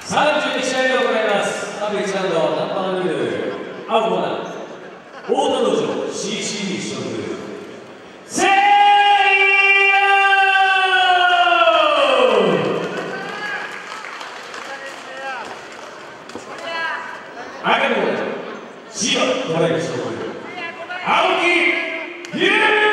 32試合で行います。各1ラウンドナンバールール青コーナー大田道場 CCB 所属せいや赤コーナー千葉トライ所属青木優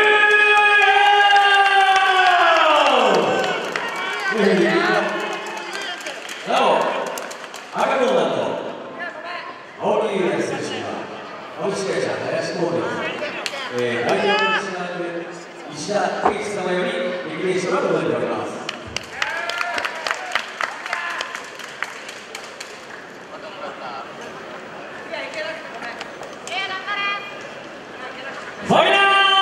なお赤コーナーと青木優也選手は株式会社林ホールディングス代表取締役石田圭一様よりリクエストが届いております。ファイナル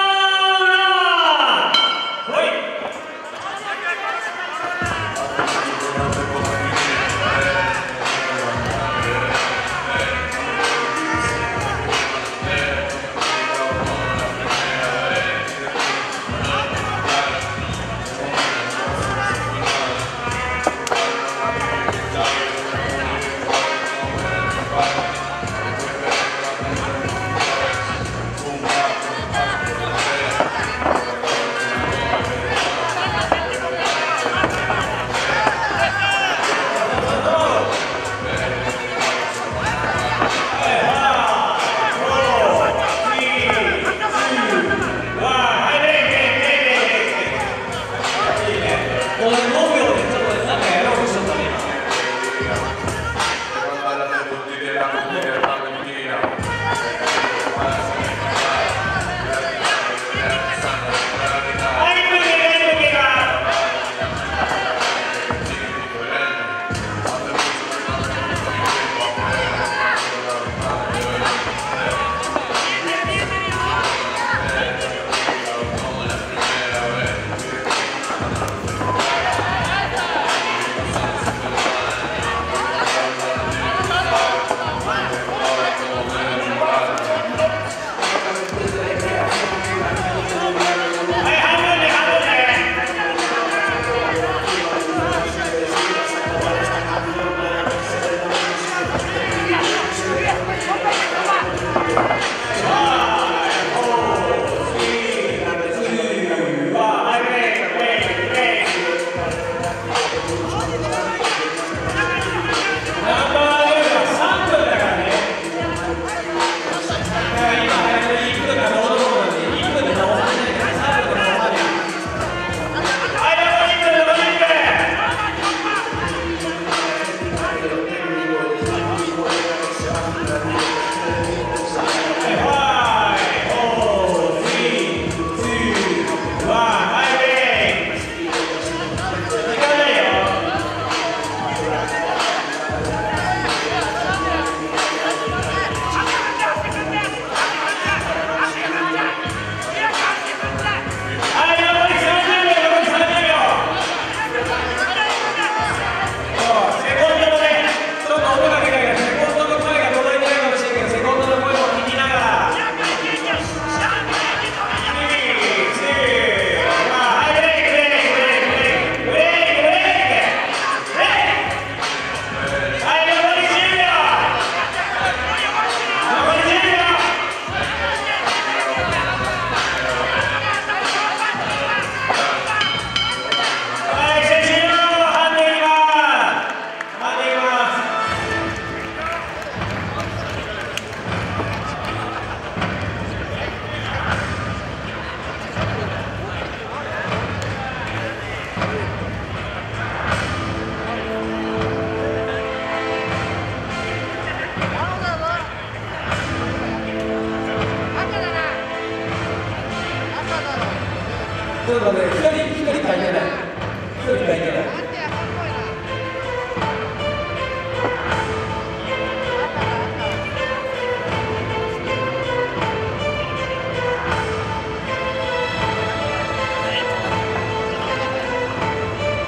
ちょっとね、光書いてない。光書いてない。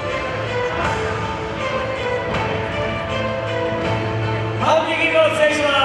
反撃を失礼します。